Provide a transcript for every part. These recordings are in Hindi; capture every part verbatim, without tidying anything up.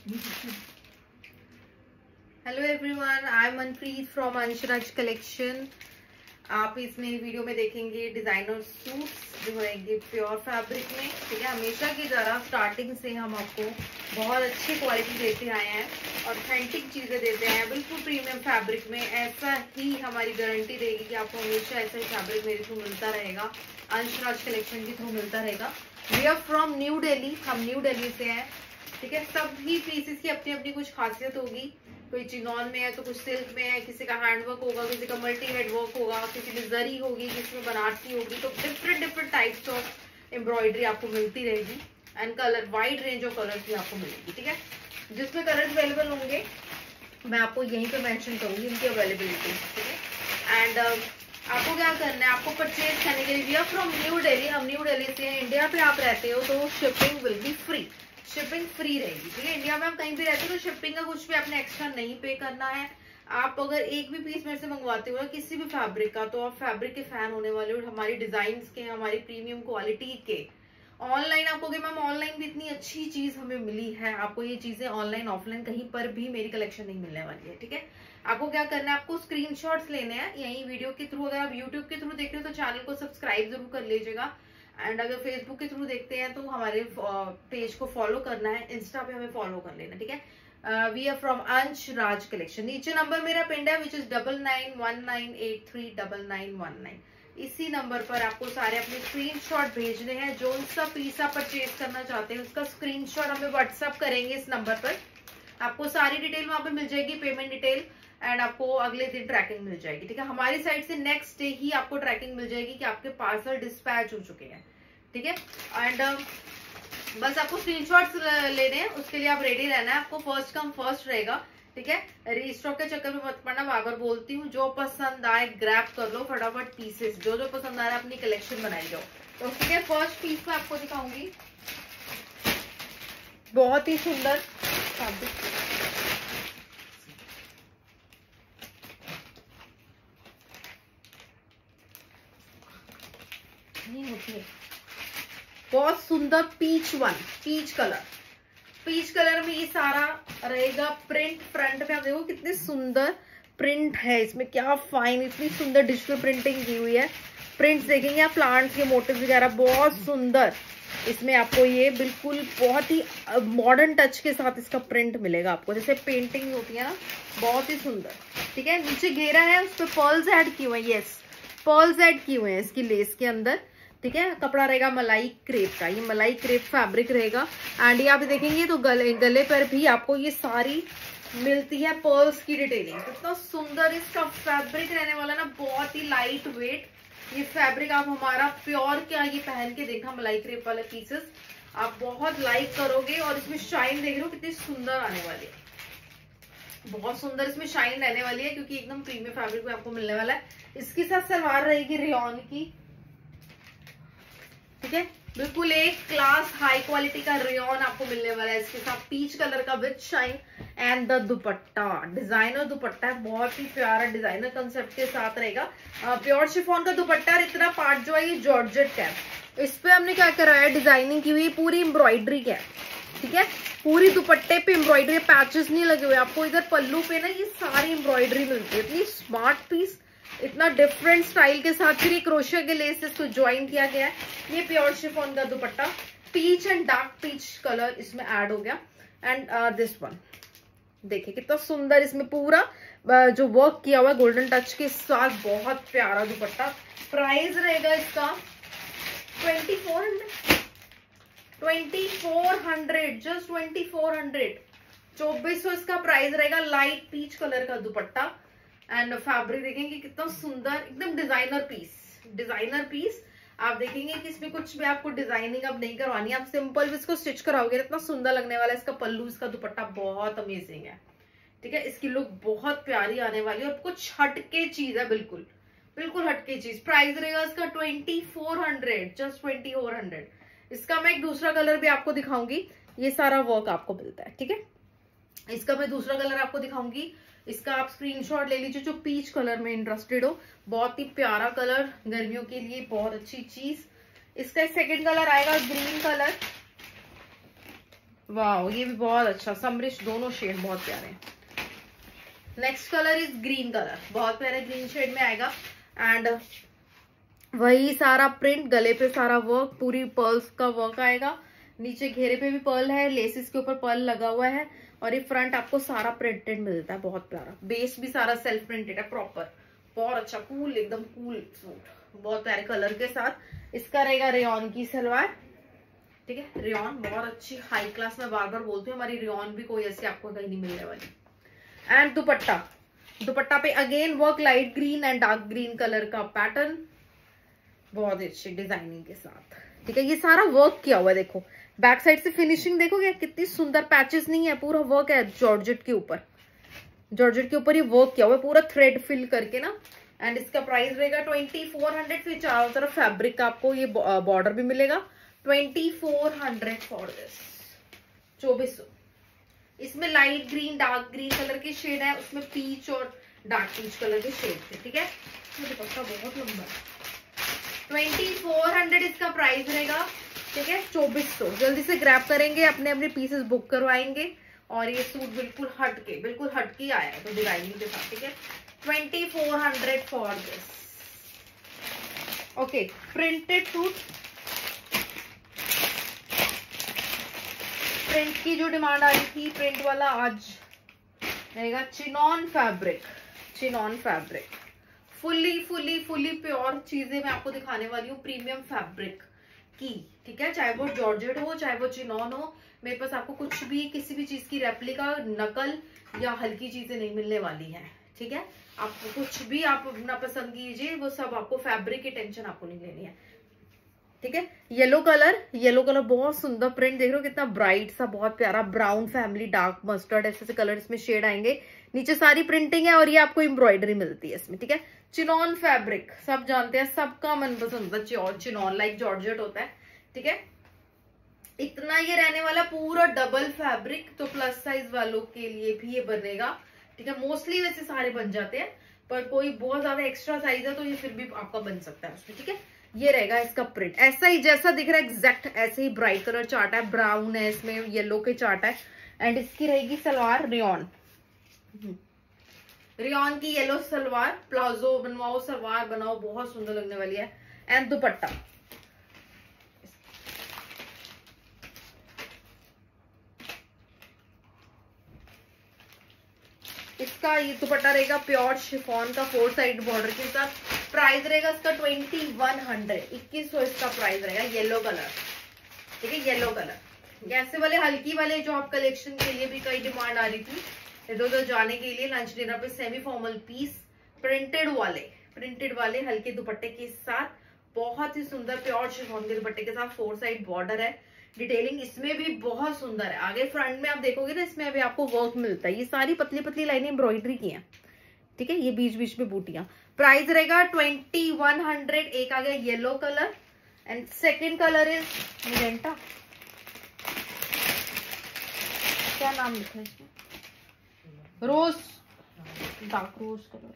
Hello everyone, I am Manpreet from Anshraj collection. आप इस मेरी वीडियो में देखेंगे डिजाइनर सूट्स जो रहेंगे प्योर फैब्रिक में। ठीक है, हमेशा की तरह स्टार्टिंग से हम आपको बहुत अच्छी क्वालिटी देते आए हैं, ऑथेंटिक चीजें देते हैं, बिल्कुल प्रीमियम फैब्रिक में। ऐसा ही हमारी गारंटी रहेगी कि आपको हमेशा ऐसा ही फैब्रिक मेरे थ्रू मिलता रहेगा, अंशराज कलेक्शन के थ्रू मिलता रहेगा। We are from New Delhi, हम न्यू दिल्ली से हैं। ठीक है, सभी पीसेस की अपनी अपनी कुछ खासियत होगी। कोई चिनॉन में है तो कुछ सिल्क में है, किसी का हैंडवर्क होगा, किसी का मल्टी हेड वर्क होगा, किसी में जरी होगी, किसी में बनारसी होगी। तो different different types of embroidery आपको मिलती रहेगी and colour wide range of colour की आपको मिलेगी। ठीक है, जिसमें कलर अवेलेबल होंगे मैं आपको यहीं पे मेंशन करूंगी इनकी अवेलेबिलिटी। ठीक है, एंड uh, आपको क्या करना है, आपको परचेज करने के लिए we are from New Delhi, हम न्यू दिल्ली से हैं। इंडिया पे आप रहते हो तो shipping will be free, shipping free रहेगी। ठीक है, इंडिया में आप कहीं भी रहते हो तो शिपिंग का कुछ भी आपने एक्स्ट्रा नहीं पे करना है। आप अगर एक भी पीस मेरे से मंगवाते हो ना किसी भी फैब्रिक का, तो आप फैब्रिक के फैन होने वाले हो, हमारी डिजाइन के, हमारी प्रीमियम क्वालिटी के। ऑनलाइन आप कहोगे मैम ऑनलाइन भी इतनी अच्छी चीज हमें मिली है, आपको ये चीजें ऑनलाइन ऑफलाइन कहीं पर भी मेरी कलेक्शन नहीं मिलने वाली है। ठीक है, आपको क्या करना है, आपको स्क्रीनशॉट्स लेने हैं यही वीडियो के थ्रू। अगर आप यूट्यूब के थ्रू देख रहे हो तो चैनल को सब्सक्राइब जरूर कर लीजिएगा, एंड अगर फेसबुक के थ्रू देखते हैं तो हमारे पेज को फॉलो करना है, इंस्टा पे हमें फॉलो कर लेना। ठीक है, वी आर फ्रॉम अंश राज कलेक्शन। नीचे नंबर मेरा पिंड है which is double nine one nine eight three double nine one nine. इसी नंबर पर आपको सारे अपने स्क्रीनशॉट भेजने हैं। जो सा पीस आप परचेज करना चाहते हैं उसका स्क्रीनशॉट हमें व्हाट्सअप करेंगे इस नंबर पर। आपको सारी डिटेल वहां पे मिल जाएगी, पेमेंट डिटेल, एंड आपको अगले दिन ट्रैकिंग मिल जाएगी। ठीक है, हमारी साइड से नेक्स्ट डे ही आपको ट्रैकिंग मिल जाएगी कि आपके पार्सल डिस्पैच हो चुके हैं। ठीक है, एंड uh, बस आपको स्क्रीनशॉट्स लेने हैं, उसके लिए आप रेडी रहना है। आपको फर्स्ट कम फर्स्ट रहेगा। ठीक है, रीस्टॉक के चक्कर में मत पड़ना, बार बार बोलती हूँ। जो पसंद आए ग्रैब कर लो फटाफट पीसेस, जो जो पसंद आ रहा है अपनी कलेक्शन बनाई जाओ। तो ठीक है, फर्स्ट पीस में आपको दिखाऊंगी बहुत ही सुंदर फैब्रिक। नहीं होती है, बहुत सुंदर peach one, peach colour, peach colour में ये सारा रहेगा प्रिंट। फ्रंट में आप देखो कितने सुंदर प्रिंट है इसमें, क्या फाइन, इतनी सुंदर डिजिटल प्रिंटिंग की हुई है। प्रिंट्स देखेंगे आप, प्लांट्स के मोटिव वगैरह बहुत सुंदर। इसमें आपको ये बिल्कुल बहुत ही मॉडर्न टच के साथ इसका प्रिंट मिलेगा आपको, जैसे पेंटिंग होती है ना, बहुत ही सुंदर। ठीक है, नीचे घेरा है, उस पर पर्ल्स ऐड किए हुए हैं, यस पर्ल्स ऐड किए हुए हैं इसकी लेस के अंदर। ठीक है, कपड़ा रहेगा मलाई क्रेप का, ये मलाई क्रेप फैब्रिक रहेगा। एंड ये आप देखेंगे तो गले गले पर भी आपको ये सारी मिलती है पर्ल्स की डिटेलिंग। कितना सुंदर इसका फैब्रिक रहने वाला ना, बहुत ही लाइट वेट ये फैब्रिक। आप हमारा प्योर क्या ये पहन के देखा मलाई क्रेप वाले पीसेस, आप बहुत लाइक करोगे। और इसमें शाइन देख रहे हो कितनी सुंदर आने वाली है, बहुत सुंदर इसमें शाइन रहने वाली है, क्योंकि एकदम प्रीमियम फैब्रिक में आपको मिलने वाला है। इसके साथ सलवार रहेगी रेयॉन की। ठीक है, बिल्कुल एक क्लास हाई क्वालिटी का रेयॉन आपको मिलने वाला है इसके साथ, पीच कलर का विद शाइन। एंड द दुपट्टा, डिजाइनर दुपट्टा है, बहुत ही प्यारा डिजाइनर कंसेप्ट के साथ रहेगा। प्योर शिफॉन का दुपट्टा, इतना पार्ट जो है ये जॉर्जेट का है। इस पे हमने क्या करा है, डिजाइनिंग की हुई पूरी एम्ब्रॉयडरी का है। ठीक है, पूरी दुपट्टे पे एम्ब्रॉयडरी, पैचेस नहीं लगे हुए आपको। इधर पल्लू पे ना ये सारी एम्ब्रॉयडरी मिलती है, इतनी स्मार्ट पीस, इतना डिफरेंट स्टाइल के साथ। फिर क्रोशिया के लेस इसको ज्वाइन किया गया है। ये प्योर शिफॉन का दुपट्टा, peach and dark peach colour इसमें ऐड हो गया। एंड दिस वन देखिए कितना सुंदर, इसमें पूरा uh, जो वर्क किया हुआ है गोल्डन टच के साथ, बहुत प्यारा दुपट्टा। प्राइस रहेगा इसका twenty four hundred, twenty four hundred, just twenty four hundred, चौबीस सौ इसका प्राइस रहेगा। लाइट पीच कलर का दुपट्टा एंड फैब्रिक देखेंगे कितना सुंदर, एकदम डिजाइनर पीस, डिजाइनर पीस। आप देखेंगे कि इसमें कुछ भी आपको डिजाइनिंग अब नहीं करवानी, आप सिंपल भी इसको स्टिच कराओगे, इतना सुंदर लगने वाला है। इसका पल्लू, इसका दुपट्टा बहुत अमेजिंग है। ठीक है, इसकी लुक बहुत प्यारी आने वाली है और कुछ हटके चीज है, बिल्कुल बिल्कुल हटके चीज। प्राइस रहेगा इसका twenty four hundred, just twenty four hundred. इसका मैं एक दूसरा कलर भी आपको दिखाऊंगी, ये सारा वर्क आपको मिलता है। ठीक है, इसका मैं दूसरा कलर आपको दिखाऊंगी, इसका आप स्क्रीनशॉट ले लीजिए जो पीच कलर में इंटरेस्टेड हो। बहुत ही प्यारा कलर, गर्मियों के लिए बहुत अच्छी चीज। इसका सेकंड कलर आएगा ग्रीन कलर, वाह, ये भी बहुत अच्छा समरिश, दोनों शेड बहुत प्यारे हैं। Next colour is green colour, बहुत प्यारे ग्रीन शेड में आएगा। एंड वही सारा प्रिंट, गले पे सारा वर्क, पूरी पर्ल्स का वर्क आएगा, नीचे घेरे पे भी पर्ल है, लेसिस के ऊपर पर्ल लगा हुआ है, और ये फ्रंट आपको सारा प्रिंटेड मिलता है, बहुत प्यारा। बेस भी सारा सेल्फ प्रिंटेड है प्रॉपर, बहुत अच्छा, कूल, एकदम कूल सूट, बहुत प्यारे कलर के साथ। इसका रहेगा रेयॉन की सलवार, ठीक है, रेयॉन बहुत अच्छी हाई क्लास, में बार बार बोलती हूँ, हमारी रेयॉन भी कोई ऐसी आपको कहीं नहीं मिलने वाली। एंड दुपट्टा, दुपट्टा पे again work, light green and dark green colour का पैटर्न, बहुत अच्छी डिजाइनिंग के साथ, ठीक है। ये सारा वर्क किया हुआ है, देखो बैक साइड से फिनिशिंग देखोगे कितनी सुंदर, पैचेस नहीं है, पूरा वर्क है जॉर्जेट के ऊपर, जॉर्जेट के ऊपर ये वर्क किया हुआ है पूरा थ्रेड फिल करके ना। एंड इसका प्राइस रहेगा ट्वेंटी फोर हंड्रेड। फिर चारों तरफ फैब्रिक का आपको ये बॉर्डर भी मिलेगा, twenty four hundred for this, चौबीस सौ। इसमें light green, dark green colour के शेड है, उसमें पीच और डार्क पीच कलर के शेड थे, ठीक है। दुपट्टा बहुत लंबा है, ट्वेंटी फोर हंड्रेड इसका प्राइस रहेगा, ठीक है, चौबीस सौ। जल्दी से ग्रैब करेंगे, अपने अपने पीसेस बुक करवाएंगे। और ये सूट बिल्कुल हटके, बिल्कुल हटके आया है तो डिजाइनिंग के साथ, ठीक है, twenty four hundred for this. Okay, printed suit, print की जो डिमांड आ रही थी, प्रिंट वाला आज रहेगा chinon fabric, chinon fabric, fully fully fully pure चीजें मैं आपको दिखाने वाली हूँ, प्रीमियम फैब्रिक की, ठीक है। चाहे वो जॉर्जेट हो, चाहे वो चिनॉन हो, मेरे पास आपको कुछ भी, किसी भी चीज की रेप्लिका, नकल या हल्की चीजें नहीं मिलने वाली हैं, ठीक है। आपको कुछ भी आप अपना पसंद कीजिए, वो सब आपको, फैब्रिक की टेंशन आपको नहीं लेनी है, ठीक है। येलो कलर, येलो कलर बहुत सुंदर प्रिंट, देख रहे हो कितना ब्राइट सा, बहुत प्यारा ब्राउन फैमिली, डार्क मस्टर्ड, ऐसे ऐसे कलर इसमें शेड आएंगे। नीचे सारी प्रिंटिंग है और ये आपको एम्ब्रॉयडरी मिलती है इसमें, ठीक है। चिनॉन फैब्रिक सब जानते हैं, सबका मनपसंद होता है चिनॉन, लाइक जॉर्जेट होता है, ठीक है। इतना ये रहने वाला पूरा डबल फैब्रिक, तो प्लस साइज वालों के लिए भी ये बनेगा, ठीक है। मोस्टली वैसे सारे बन जाते हैं, पर कोई बहुत ज्यादा एक्स्ट्रा साइज है तो ये फिर भी आपका बन सकता है उसमें, ठीक है। ये रहेगा इसका प्रिंट, ऐसा ही जैसा दिख रहा है एग्जैक्ट ऐसे ही ब्राइट कलर चार्ट है, ब्राउन है इसमें, येलो के चार्ट है। एंड इसकी रहेगी सलवार रेयॉन, रेयॉन की येलो सलवार, प्लाजो बनवाओ, सलवार बनाओ, बहुत सुंदर लगने वाली है। एंड दुपट्टा, इसका ये दुपट्टा रहेगा प्योर शिफॉन का, फोर साइड बॉर्डर के साथ। प्राइस रहेगा इसका ट्वेंटी वन हंड्रेड, इक्कीस सौ इसका प्राइस रहेगा। येलो कलर, ठीक है, येलो कलर, ऐसे वाले हल्की वाले जो आप कलेक्शन के लिए भी कई डिमांड आ रही थी इधर उधर जाने के लिए, लंच डिनर पे सेमी फॉर्मल पीस, प्रिंटेड वाले, प्रिंटेड वाले हल्के दुपट्टे के साथ, बहुत ही सुंदर प्योर शिफॉन के दुपट्टे के साथ, फोर साइड बॉर्डर है, डिटेलिंग इसमें भी बहुत सुंदर है। आगे फ्रंट में आप देखोगे ना, इसमें अभी आपको वर्क मिलता है, ये सारी पतली पतली लाइनें एम्ब्रॉयडरी की हैं, ठीक है। ये बीच बीच में बूटियां, प्राइस रहेगा ट्वेंटी वन हंड्रेड। एक आ गया yellow colour, and second colour is magenta, क्या नाम लिखा है इसमें, rose, dark rose colour,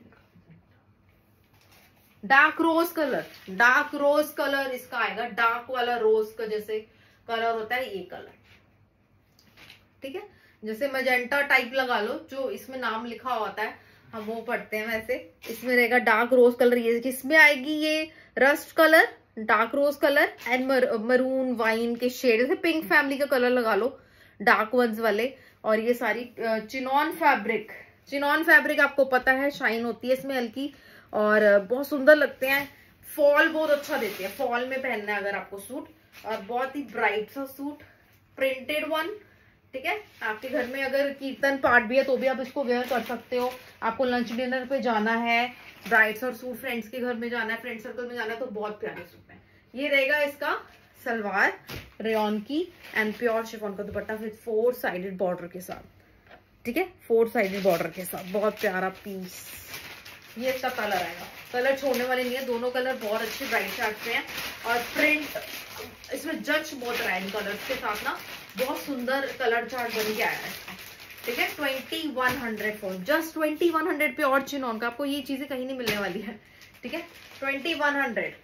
dark rose colour, dark rose colour इसका आएगा, डार्क वाला रोज का जैसे कलर होता है ये कलर, ठीक है। जैसे मजेंटा टाइप लगा लो, जो इसमें नाम लिखा होता है हम वो पढ़ते हैं, वैसे इसमें रहेगा डार्क रोज कलर। ये इसमें आएगी ये rust colour, dark rose colour and maroon wine के शेड, जैसे पिंक फैमिली का कलर लगा लो, डार्क वंस वाले। और ये सारी चिनॉन फैब्रिक, चिनॉन फैब्रिक आपको पता है शाइन होती है इसमें हल्की, और बहुत सुंदर लगते हैं, फॉल बहुत अच्छा देते हैं, फॉल में पहनना है अगर आपको सूट, और बहुत ही ब्राइट सा सूट, प्रिंटेड वन, ठीक है। आपके घर में अगर कीर्तन पाठ भी है तो भी आप इसको वेयर कर सकते हो, आपको लंच डिनर पे जाना है, ब्राइड्स और सूट फ्रेंड्स के घर में जाना है, फ्रेंड सर्कल में जाना है, तो बहुत प्यारे सूट है। ये रहेगा इसका सलवार रेयॉन की, एंड प्योर शिफॉन का dupatta with four sided border के साथ, ठीक है, फोर साइडेड बॉर्डर के साथ, बहुत प्यारा पीस। ये इसका कलर आएगा, कलर छोड़ने वाले नहीं है, दोनों कलर बहुत अच्छे ब्राइट चार्ट पे हैं, और प्रिंट इसमें जच बहुत रहा है इन कलर्स के साथ ना, बहुत सुंदर कलर चार्ट बन के आया है, ठीक है। Twenty one hundred for just twenty one hundred pure chinon का, आपको ये चीजें कहीं नहीं मिलने वाली है, ठीक है, twenty one hundred.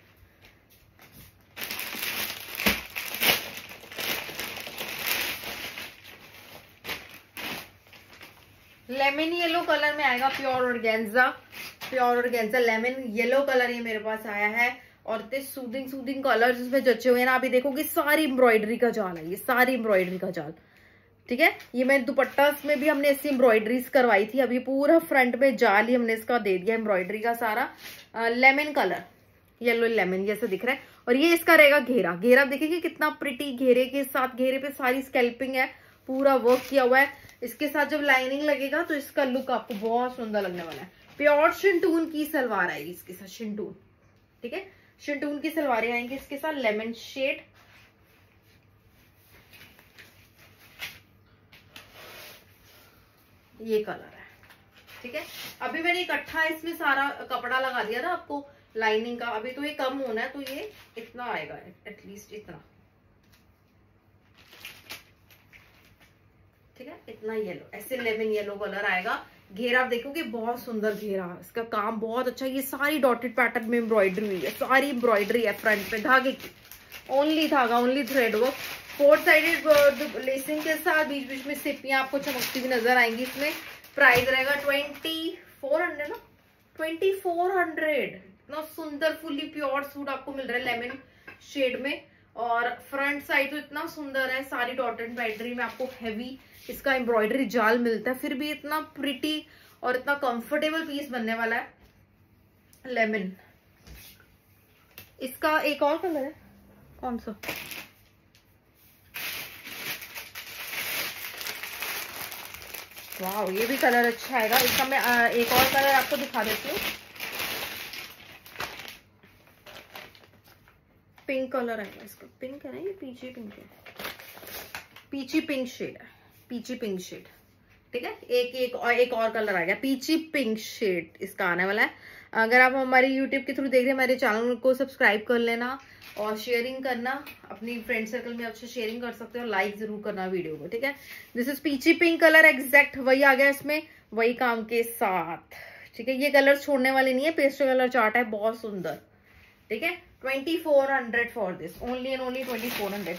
Lemon yellow colour में आएगा, pure organza, pure organza lemon yellow colour ये मेरे पास आया है। और इतने सूदिंग सूदिंग कलर जिसमें जचे हुए हैं ना, आप ये देखोगे सारी एम्ब्रॉयडरी का जाल है, ये सारी एम्ब्रॉयडरी का जाल, ठीक है। ये मैं दुपट्टा में भी हमने ऐसी एम्ब्रॉयडरीज करवाई थी, अभी पूरा फ्रंट में जाल ही हमने इसका दे दिया एम्ब्रॉयडरी का सारा। लेमन कलर, येलो लेमन जैसा दिख रहा है। और ये इसका रहेगा घेरा, घेरा देखिए कितना प्रिटी, घेरे के साथ घेरे पे सारी स्कैल्पिंग है, पूरा वर्क किया हुआ है। इसके साथ जब लाइनिंग लगेगा तो इसका लुक आपको बहुत सुंदर लगने वाला है। प्योर शिंटून की सलवार आएगी इसके साथ, शिंटून, ठीक है, शिंटून की सलवारें आएंगी इसके साथ। लेमन शेड, ये कलर है, ठीक है। अभी मैंने इकट्ठा इसमें सारा कपड़ा लगा दिया था आपको लाइनिंग का, अभी तो ये कम होना है, तो ये इतना आएगा, एटलीस्ट इतना, ठीक है, इतना येलो, ऐसे लेमन येलो कलर आएगा। घेरा आप देखोगे बहुत सुंदर घेरा, इसका काम बहुत अच्छा। ये सारी डॉटेड पैटर्न में एम्ब्रॉयडरी हुई है, सारी एम्ब्रॉयडरी है फ्रंट पे धागे की, ओनली धागा, only thread work, four sided lacing के साथ। बीच बीच में सिपियां आपको चमकती हुई नजर आएंगी इसमें। प्राइस रहेगा ट्वेंटी फोर हंड्रेड ना, ट्वेंटी फोर हंड्रेड। इतना सुंदर फुली प्योर सूट आपको मिल रहा है लेमन शेड में। और फ्रंट साइड तो इतना सुंदर है, सारी डॉटेड एम्ब्रॉयडरी में आपको हैवी इसका एम्ब्रॉयडरी जाल मिलता है, फिर भी इतना प्रिटी और इतना कंफर्टेबल पीस बनने वाला है लेमन। इसका एक और कलर है, कौन सा, वाह ये भी कलर अच्छा आएगा इसका। मैं आ, एक और कलर आपको दिखा देती हूँ, पिंक कलर आएगा इसका, पिंक है ना, ये पीची पिंक है, पीची पिंक शेड है, पीची पिंक शेड, ठीक है। एक एक और एक और कलर आएगा, पीची पिंक शेड इसका आने वाला है। अगर आप हमारे यूट्यूब के थ्रू देख रहे हैं, हमारे चैनल को सब्सक्राइब कर लेना और शेयरिंग करना, अपनी फ्रेंड सर्कल में अच्छे शेयरिंग कर सकते हो, लाइक जरूर करना वीडियो को, ठीक है। This is peachy pink colour, exact वही आ गया इसमें, वही काम के साथ, ठीक है। ये कलर छोड़ने वाले नहीं है, पेस्टल कलर चार्ट है, बहुत सुंदर, ठीक है। Twenty four hundred for this, only and only twenty four hundred.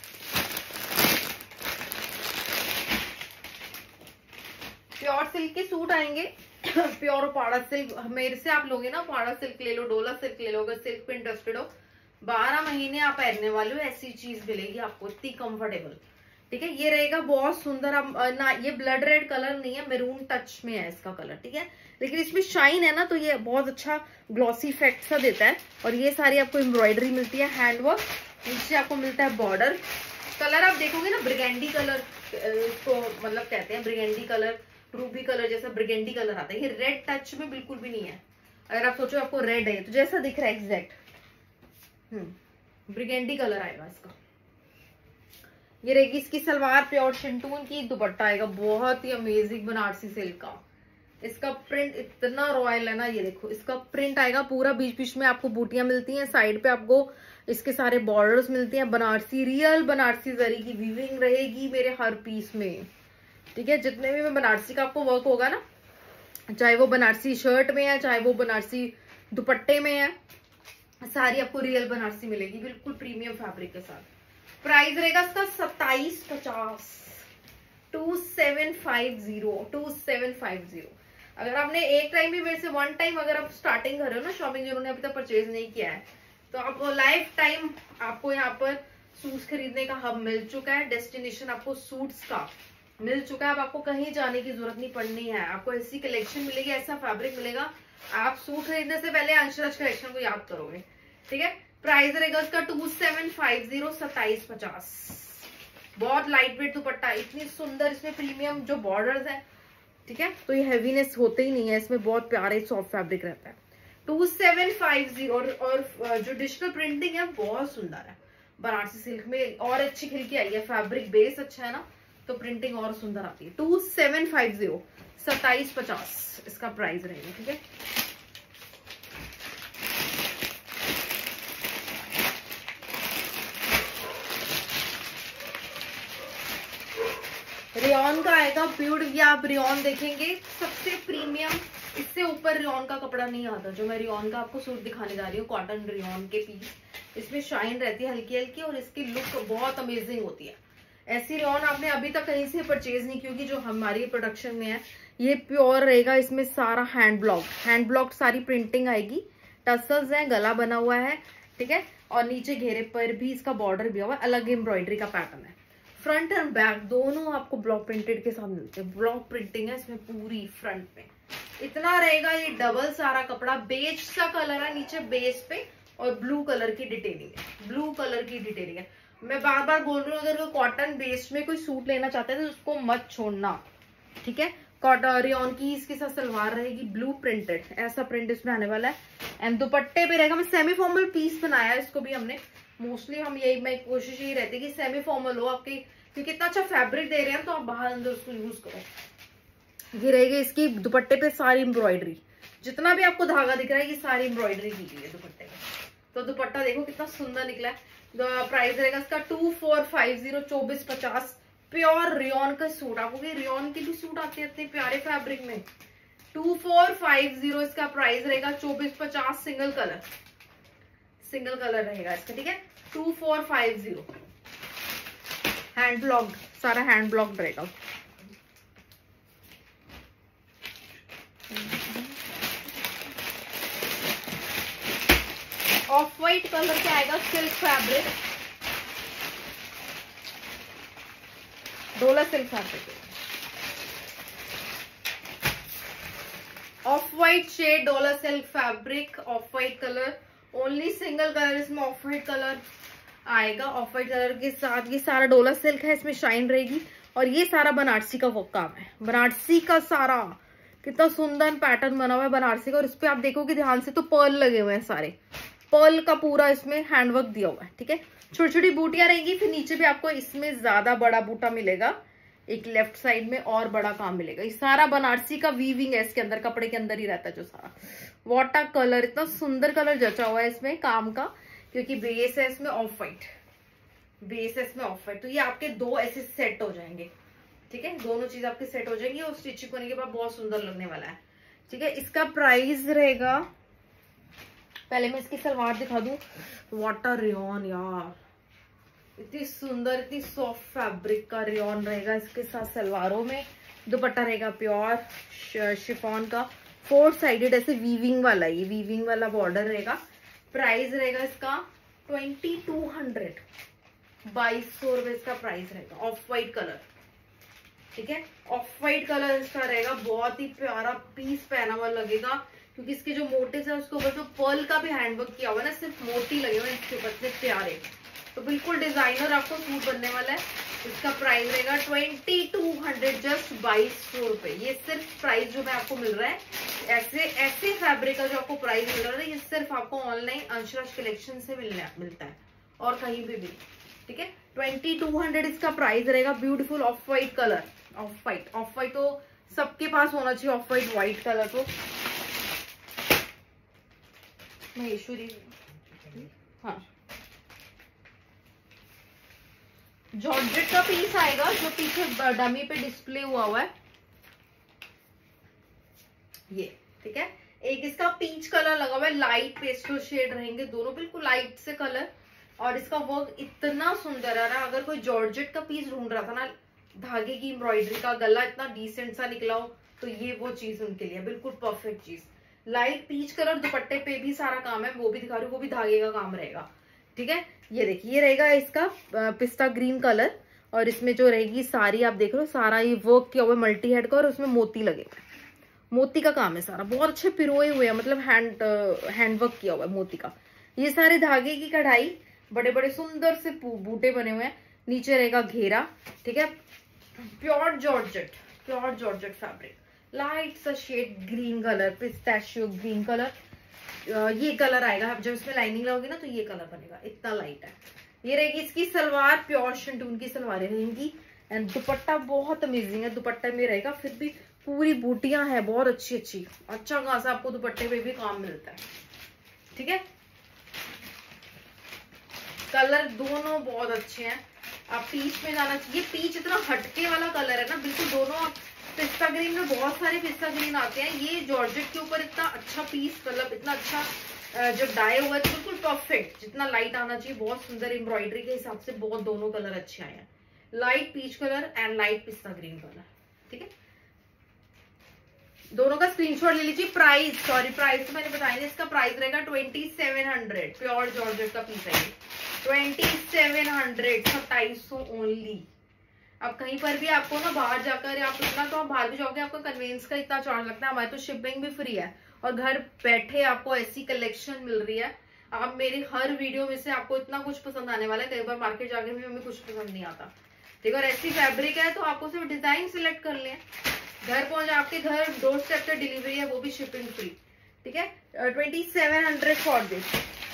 Pure silk के सूट आएंगे, प्योर पाड़ा सिल्क, मेरे से आप लोगे ना, पाड़ा सिल्क ले लो, डोला सिल्क ले लो, अगर सिल्क पे इंटरेस्टेड हो, बारह महीने आप पहनने वाले हो, ऐसी चीज मिलेगी आपको, इतनी कंफर्टेबल, ठीक है। ये रहेगा बहुत सुंदर। अब ना ये ब्लड रेड कलर नहीं है, मेरून टच में है इसका कलर, ठीक है, लेकिन इसमें शाइन है ना, तो ये बहुत अच्छा ग्लॉसी इफेक्ट सा देता है। और ये सारी आपको एम्ब्रॉयडरी मिलती है, हैंडवर्क, नीचे आपको मिलता है बॉर्डर। कलर आप देखोगे ना, ब्रिगेंडी कलर इसको मतलब कहते हैं, ब्रिगेंडी कलर, रूबी कलर जैसा ब्रिगेंडी कलर आता है। ये रेड टच में बिल्कुल भी नहीं है, अगर आप सोचो आपको रेड है तो जैसा दिख रहा है एग्जैक्ट, हम्म ब्रिगेंडी कलर आएगा इसका। ये रहेगी इसकी सलवार, प्योर शिंटून की, दुपट्टा आएगा बहुत ही अमेजिंग बनारसी सिल्क का। इसका प्रिंट इतना रॉयल है ना, ये देखो इसका प्रिंट आएगा पूरा, बीच बीच में आपको बूटियां मिलती हैं, साइड पे आपको इसके सारे बॉर्डर्स मिलती हैं, बनारसी, रियल बनारसी जरी की वीविंग रहेगी मेरे हर पीस में, ठीक है। जितने भी में बनारसी का आपको वर्क होगा ना, चाहे वो बनारसी शर्ट में है, चाहे वो बनारसी दुपट्टे में है, सारी आपको रियल बनारसी मिलेगी, बिल्कुल प्रीमियम फैब्रिक के साथ। प्राइस रहेगा इसका सत्ताईस पचास, two seven five zero, two seven five zero. अगर आपने एक टाइम भी मेरे से वन टाइम अगर आप स्टार्टिंग कर रहे हो ना शॉपिंग, जिन्होंने अभी तक परचेज नहीं किया है, तो आप लाइफ टाइम आपको यहाँ पर सूट्स खरीदने का हब मिल चुका है, डेस्टिनेशन आपको सूट्स का मिल चुका है। अब आपको कहीं जाने की जरूरत नहीं पड़नी है, आपको ऐसी कलेक्शन मिलेगी, ऐसा फैब्रिक मिलेगा, आप सूट खरीदने से पहले अंशराज कलेक्शन को याद करोगे, ठीक है। प्राइस रहेगा इसका टू सेवन फाइव जीरो, सत्ताईस पचास। बहुत लाइट वेट दुपट्टा, इतनी सुंदर इसमें प्रीमियम जो बॉर्डर्स है, ठीक है, तो ये हैवीनेस होते ही नहीं है, इसमें बहुत प्यारे सॉफ्ट फैब्रिक रहता है। Two seven five zero. और जो डिजिटल प्रिंटिंग है बहुत सुंदर है, बनारसी सिल्क में और अच्छी खिल के आई है, फैब्रिक बेस अच्छा है ना, तो प्रिंटिंग और सुंदर आती है। टू सेवन फाइव जीरो, सत्ताईस पचास इसका प्राइस रहेगा, ठीक है। रियॉन का आएगा प्योर, या आप रियॉन देखेंगे सबसे प्रीमियम, इससे ऊपर रियॉन का कपड़ा नहीं आता। जो मैं रियॉन का आपको सूट दिखाने जा रही हूँ, कॉटन रियॉन के पीस, इसमें शाइन रहती है हल्की हल्की, और इसकी लुक बहुत अमेजिंग होती है। ऐसी रेयॉन आपने अभी तक कहीं से परचेज नहीं की होगी जो हमारी प्रोडक्शन में है। ये प्योर रहेगा, इसमें सारा हैंड ब्लॉक हैंड ब्लॉक सारी प्रिंटिंग आएगी, टसल्स है, गला बना हुआ है, ठीक है। और नीचे घेरे पर भी इसका बॉर्डर भी हुआ, अलग एम्ब्रॉयडरी का पैटर्न है। फ्रंट एंड बैक दोनों आपको ब्लॉक प्रिंटेड के साथ मिलते हैं। ब्लॉक प्रिंटिंग है इसमें पूरी फ्रंट में। इतना रहेगा ये डबल सारा कपड़ा, बेज सा कलर है नीचे बेस पे और ब्लू कलर की डिटेलिंग है, ब्लू कलर की डिटेलिंग है। मैं बार बार बोल रही हूँ, अगर कोई कॉटन बेस्ड में कोई सूट लेना चाहते हैं तो उसको मत छोड़ना, ठीक है। कॉटन रेयॉन की इसके साथ सलवार रहेगी ब्लू प्रिंटेड, ऐसा प्रिंट इसमें आने वाला है। एंड दुपट्टे पे रहेगा, मैं सेमी फॉर्मल पीस बनाया है इसको भी हमने। मोस्टली हम यही, मैं कोशिश यही रहती है कि सेमी फॉर्मल हो आपके, क्योंकि इतना अच्छा फैब्रिक दे रहे हैं तो आप बाहर अंदर उसको यूज करो। ये रहेगी इसकी दुपट्टे पे सारी एम्ब्रॉयडरी, जितना भी आपको धागा दिख रहा है ये सारी एम्ब्रॉयडरी की गई है दुपट्टे में। तो दुपट्टा देखो कितना सुंदर निकला है। प्राइस रहेगा इसका टू फोर फाइव जीरो, चौबीस पचास। प्योर रेयॉन का सूट, आपको रेयॉन की भी सूट आते हैं इतने प्यारे फैब्रिक में। टू फोर फाइव जीरो इसका प्राइस रहेगा, चौबीस पचास। सिंगल कलर, सिंगल कलर रहेगा इसका, ठीक है। Two four five zero hand blocked, सारा हैंड ब्लॉक्ड रहेगा। ऑफ व्हाइट कलर के आएगा, silk fabric, dola silk fabric, off white shade, dola silk fabric, off white colour, only single colour इसमें ऑफ व्हाइट कलर आएगा। ऑफ व्हाइट कलर के साथ ये सारा डोला सिल्क है, इसमें शाइन रहेगी। और ये सारा बनारसी का काम है, बनारसी का सारा कितना सुंदर पैटर्न बना हुआ है बनारसी का। और इस पे आप देखोगे ध्यान से तो पर्ल लगे हुए हैं, सारे पर्ल का पूरा इसमें हैंडवर्क दिया हुआ है, ठीक है। छोटी छोटी बूटियां रहेगी, फिर नीचे भी आपको इसमें ज्यादा बड़ा बूटा मिलेगा, एक लेफ्ट साइड में और बड़ा काम मिलेगा। ये सारा बनारसी का वीविंग है इसके अंदर, कपड़े के अंदर ही रहता है जो सारा। वाटर कलर, इतना सुंदर कलर जचा हुआ है इसमें काम का, क्योंकि बेस है इसमें ऑफ व्हाइट, बेस है इसमें ऑफ व्हाइट। तो ये आपके दो ऐसे सेट हो जाएंगे, ठीक है। दोनों चीज आपके सेट हो जाएंगी और स्टिचिंग होने के बाद बहुत सुंदर लगने वाला है, ठीक है। इसका प्राइस रहेगा, पहले मैं इसकी सलवार दिखा दूं। वाटर रेयॉन यार, इतनी सुंदर, इतनी सॉफ्ट फैब्रिक का रेयॉन रहेगा इसके साथ सलवारों में। दुपट्टा रहेगा प्योर शिफॉन का, फोर साइडेड ऐसे वीविंग वाला, ये वीविंग वाला बॉर्डर रहेगा। प्राइस रहेगा इसका ट्वेंटी टू हंड्रेड, बाईस सौ रुपए इसका प्राइस रहेगा। ऑफ व्हाइट कलर, ठीक है, ऑफ व्हाइट कलर इसका रहेगा। बहुत ही प्यारा पीस पहना हुआ लगेगा, क्योंकि इसके जो मोटिव्स है उसके ऊपर जो पर्ल का भी हैंडवर्क किया हुआ है ना, सिर्फ मोती लगे हुए हैं इसके ऊपर, इतने प्यारे। तो बिल्कुल डिजाइनर आपको सूट बनने वाला है। इसका प्राइस रहेगा ट्वेंटी टू हंड्रेड, जस्ट बाईस सौ रुपए। ये सिर्फ प्राइस जो मैं आपको मिल रहा है, ऐसे ऐसे फैब्रिक का जो आपको प्राइस मिल रहा है, ये सिर्फ आपको ऑनलाइन अंशराज कलेक्शन से मिलने मिलता है और कहीं पे भी, ठीक है। ट्वेंटी टू हंड्रेड इसका प्राइस रहेगा। Beautiful off white colour, off white, off white तो सबके पास होना चाहिए, ऑफ व्हाइट व्हाइट कलर। तो महेश्वरी, हाँ, जॉर्जेट का पीस आएगा जो पीछे डमी पे डिस्प्ले हुआ हुआ है, ये, ठीक है। एक इसका पीच कलर लगा हुआ है, लाइट पेस्टल शेड रहेंगे दोनों, बिल्कुल लाइट से कलर। और इसका वर्क इतना सुंदर है ना, अगर कोई जॉर्जेट का पीस ढूंढ रहा था ना, धागे की एम्ब्रॉयडरी का, गला इतना डिसेंट सा निकला हो, तो ये वो चीज उनके लिए बिल्कुल परफेक्ट चीज। लाइट पीच कलर, दुपट्टे पे भी सारा काम है, वो भी दिखा रही हूँ, वो भी धागे का काम रहेगा, ठीक है। ये देखिए, ये रहेगा इसका पिस्ता ग्रीन कलर, और इसमें जो रहेगी सारी, आप देख रहे हो सारा ये वर्क किया हुआ है मल्टी हेड का, और उसमें मोती लगे हुए, मोती का काम है सारा, बहुत अच्छे पिरोए हुए हैं, मतलब हैंड हैंडवर्क किया हुआ है मोती का। ये सारे धागे की कढ़ाई, बड़े बड़े सुंदर से बूटे बने हुए हैं। नीचे रहेगा घेरा, ठीक है। Pure georgette, pure georgette fabric, light सा shade green colour, pistachio green colour, ये कलर आएगा। जब इसमें लाइनिंग लगाओगे ना तो ये कलर बनेगा, इतना लाइट है। ये रहेगी इसकी सलवार, प्योर शिंटून की सलवारें रहेंगी। एंड दुपट्टा बहुत अमेजिंग है, दुपट्टे में रहेगा फिर भी पूरी बूटियां हैं बहुत अच्छी अच्छी, अच्छा खासा आपको दुपट्टे पे भी काम मिलता है, ठीक है। कलर दोनों बहुत अच्छे हैं। आप पीच में जाना चाहिए, पीच इतना हटके वाला कलर है ना, बिल्कुल दोनों। पिस्ता ग्रीन में बहुत सारे पिस्ता ग्रीन आते हैं, ये जॉर्जेट के ऊपर इतना अच्छा पीस, मतलब इतना अच्छा जो डाई हुआ है, बिल्कुल परफेक्ट, जितना लाइट आना चाहिए, बहुत सुंदर एम्ब्रॉयडरी के हिसाब से बहुत दोनों कलर अच्छे आए हैं। Light peach colour and light pista green colour. ठीक है, दोनों का स्क्रीनशॉट ले लीजिए। प्राइस, सॉरी प्राइस तो मैंने बताया नहीं, इसका प्राइस रहेगा twenty seven hundred. Pure georgette का पीस है ये, ट्वेंटी सेवन हंड्रेड, सत्ताईस सौ ओनली। अब कहीं पर भी आपको ना बाहर जाकर आप इतना तो आप बाहर भी जाओगे, आपको कन्वेंस का इतना चार्ज लगता है, हमारे तो शिपिंग भी फ्री है और घर बैठे आपको ऐसी कलेक्शन मिल रही है। आप मेरी हर वीडियो में से आपको इतना कुछ पसंद आने वाला है, कई बार मार्केट जाके भी हमें कुछ पसंद नहीं आता। ठीक है, और ऐसी फैब्रिक है तो आपको सिर्फ डिजाइन सिलेक्ट कर लें, घर पहुंच, आपके घर डोर स्टेप पे डिलीवरी है, वो भी शिपिंग फ्री। ठीक है, twenty seven hundred for this.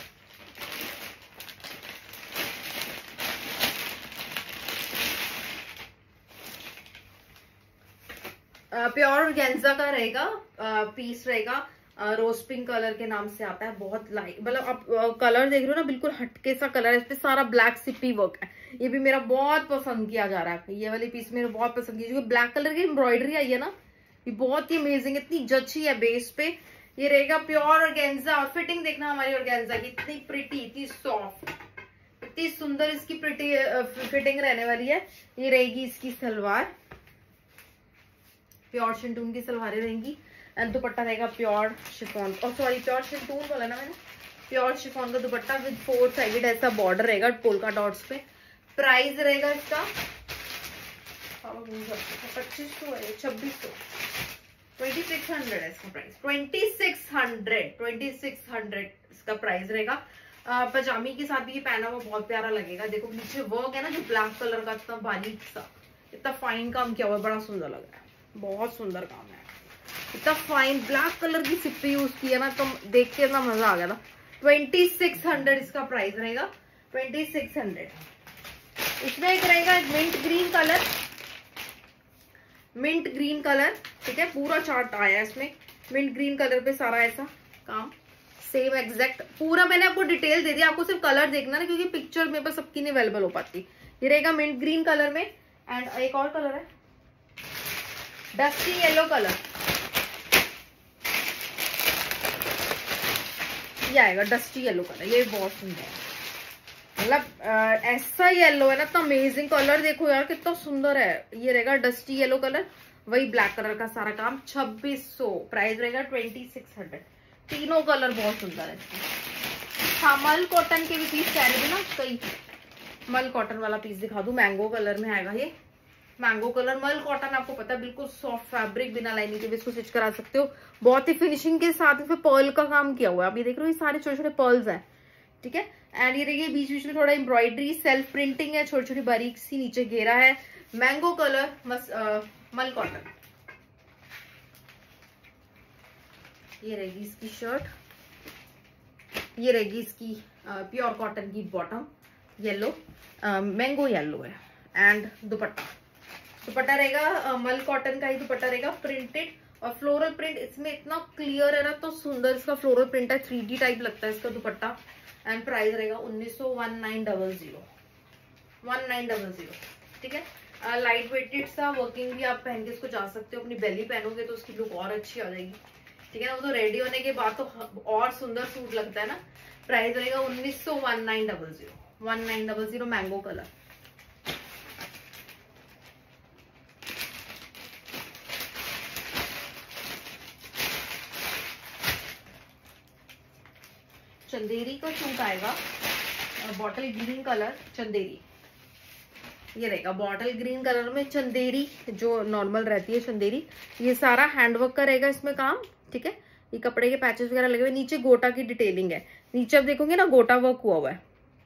Pure organza का रहेगा, पीस रहेगा, रोज पिंक कलर के नाम से आता है। बहुत लाइट, मतलब आप कलर देख रहे हो ना, बिल्कुल हटके सा कलर है, इस पे सारा ब्लैक सिप्पी वर्क है। ये भी मेरा बहुत पसंद किया जा रहा है, ये वाली पीस मेरे बहुत पसंद की, जो ब्लैक कलर की एम्ब्रॉयडरी आई है ना, ये बहुत ही अमेजिंग, इतनी जची है बेस पे। ये रहेगा प्योर ऑर्गेन्जा, और फिटिंग देखना हमारी ऑर्गेन्जा की, इतनी प्रिटी, इतनी सॉफ्ट, इतनी सुंदर इसकी प्रिटी फिटिंग रहने वाली है। ये रहेगी इसकी सलवार, प्योर शिंटून की सलवारें रहेंगी, एंड दुपट्टा रहेगा प्योर शिफॉन, और सॉरी प्योर शिंटून बोला ना मैंने, प्योर शिफॉन का दुपट्टा विद फोर साइडेड ऐसा बॉर्डर रहेगा पोल्का डॉट्स पे। प्राइस रहेगा इसका पच्चीस सौ है, छब्बीस सौ, ट्वेंटी सिक्स हंड्रेड है इसका price, twenty six hundred, twenty six hundred इसका प्राइस रहेगा। पजामी के साथ भी ये पहना हुआ बहुत प्यारा लगेगा। देखो नीचे वर्क है ना, जो ब्लैक कलर का इतना बारीक सा, इतना फाइन काम किया हुआ है, बड़ा सुंदर लग रहा है, बहुत सुंदर काम है। इतना फाइन ब्लैक कलर की सिप्पी यूज की है ना, तो देख के ना मजा आ गया था। ट्वेंटी सिक्स हंड्रेड इसका प्राइस रहेगा, ट्वेंटी सिक्स हंड्रेड। इसमें एक रहेगा mint green colour, mint green colour. ठीक है, पूरा चार्ट आया है इसमें, मिंट ग्रीन कलर पे सारा ऐसा काम, सेम एग्जैक्ट पूरा मैंने आपको डिटेल दे दिया, आपको सिर्फ कलर देखना ना, क्योंकि पिक्चर मेरे पास सबकी नहीं अवेलेबल हो पाती। ये रहेगा मिंट ग्रीन कलर में, एंड एक और कलर है डस्टी येलो कलर, ये आएगा डस्टी येलो कलर, ये बहुत सुंदर है, मतलब ऐसा येलो है ना, इतना अमेजिंग कलर, देखो यार कितना सुंदर है। ये रहेगा डस्टी येलो कलर, वही ब्लैक कलर का सारा काम, छब्बीस सौ, प्राइस रहेगा ट्वेंटी सिक्स हंड्रेड। तीनों कलर बहुत सुंदर है। हाँ, मल कॉटन के भी पीस कह रहे थे ना कई, मल कॉटन वाला पीस दिखा दूं, मैंगो कलर में आएगा ये, मैंगो कलर। मल कॉटन आपको पता है बिल्कुल सॉफ्ट फैब्रिक, बिना लाइनिंग के भी इसको स्टिच करा सकते हो, बहुत ही फिनिशिंग के साथ इसमें पर्ल का काम किया हुआ है। आप ये देख रहे हो, ये सारे छोटे छोटे पर्ल्स हैं। ठीक है, एंड ये देखिए बीच बीच में थोड़ा एम्ब्रॉयडरी, सेल्फ प्रिंटिंग है, छोटी छोटी बारीक सी नीचे घेरा है, मैंगो कलर, मस, आ, मल कॉटन। ये रहेगी इसकी शर्ट, ये रहेगी इसकी प्योर कॉटन की बॉटम, येलो, मैंगो येलो है, एंड दुपट्टा, दुपट्टा रहेगा मल कॉटन का ही दुपट्टा रहेगा, प्रिंटेड और फ्लोरल प्रिंट इसमें इतना क्लियर है ना, तो सुंदर इसका फ्लोरल प्रिंट है, थ्री डी टाइप लगता है इसका दुपट्टा। एंड प्राइस रहेगा उन्नीस सौ, one nine double zero, one nine double zero. ठीक है, लाइट वेटेड सा वर्किंग भी आप पहन के इसको जा सकते हो, अपनी बेली पहनोगे तो उसकी लुक और अच्छी आ जाएगी। ठीक है ना, वो तो रेडी होने के बाद तो और सुंदर सूट लगता है ना। प्राइस रहेगा उन्नीस सौ, one nine double zero, one nine double zero, mango colour. Chanderi का सूट आएगा, बॉटल ग्रीन कलर चंदेरी, ये रहेगा बॉटल ग्रीन कलर में चंदेरी, जो नॉर्मल रहती है चंदेरी। ये सारा हैंडवर्क का रहेगा इसमें काम। ठीक है, ये कपड़े के पैचेस वगैरह लगे हुए, नीचे गोटा की डिटेलिंग है, नीचे आप देखोगे ना गोटा वर्क हुआ हुआ है,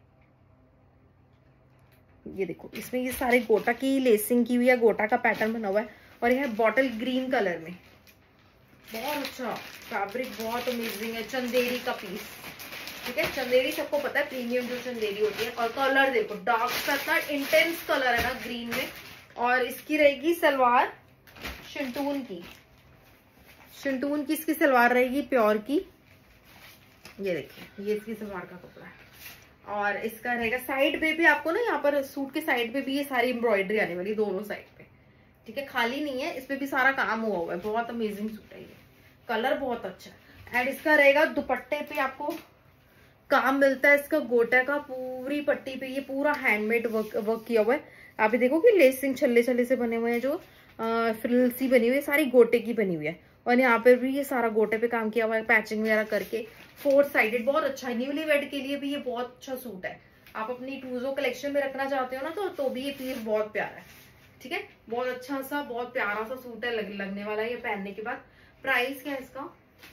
ये देखो इसमें ये सारे गोटा की लेसिंग की हुई है, गोटा का पैटर्न बना हुआ है, और यह है बॉटल ग्रीन कलर में, बहुत अच्छा फैब्रिक, बहुत अमेजिंग है, चंदेरी का पीस। ठीक है, चंदेरी सबको पता है प्रीमियम जो चंदेरी होती है, और कलर देखो डार्क सा इतना इंटेंस कलर है ना ग्रीन में। और इसकी रहेगी सलवार शिंटून की, शिंटून की इसकी सलवार रहेगी प्योर की, ये देखिए ये इसकी सलवार का कपड़ा है। और इसका रहेगा साइड पे भी आपको ना, यहाँ पर सूट के साइड पे भी ये सारी एम्ब्रॉयडरी आने वाली दोनों साइड पे। ठीक है, खाली नहीं है, इस पे भी सारा काम हुआ हुआ है, बहुत अमेजिंग सूट है ये, कलर बहुत अच्छा है। एंड इसका रहेगा दुपट्टे पे आपको काम मिलता है इसका गोटा का, पूरी पट्टी पे ये पूरा हैंडमेड वर्क वर्क किया हुआ है, आप ये देखो कि लेसिंग छल्ले छल्ले से बने हुए हैं, जो फ्रिल सी बनी हुई है, सारी गोटे की बनी हुई है। और यहाँ पे भी ये सारा गोटे पे काम किया हुआ है, पैचिंग वगैरह करके। फोर साइडेड बहुत अच्छा है, न्यूली वेड के लिए भी ये बहुत अच्छा सूट है। आप अपनी टूजो कलेक्शन में रखना चाहते हो ना, तो तो भी ये पीस बहुत प्यारा है। ठीक है, बहुत अच्छा सा बहुत प्यारा सा सूट है, लग, लगने वाला है ये पहनने के बाद। प्राइस क्या है इसका?